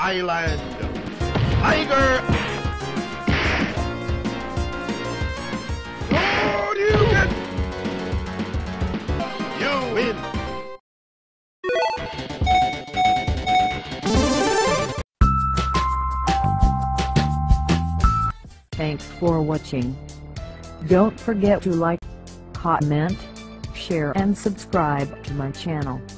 Island. Tiger! What do you get? You win! Thanks for watching. Don't forget to like, comment, share and subscribe to my channel.